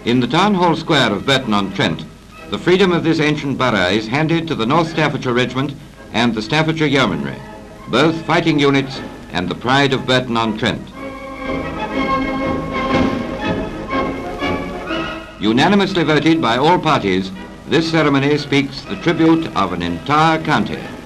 In the town hall square of Burton-On-Trent, the freedom of this ancient borough is handed to the North Staffordshire Regiment and the Staffordshire Yeomanry, both fighting units and the pride of Burton-On-Trent. Unanimously voted by all parties, this ceremony speaks the tribute of an entire county.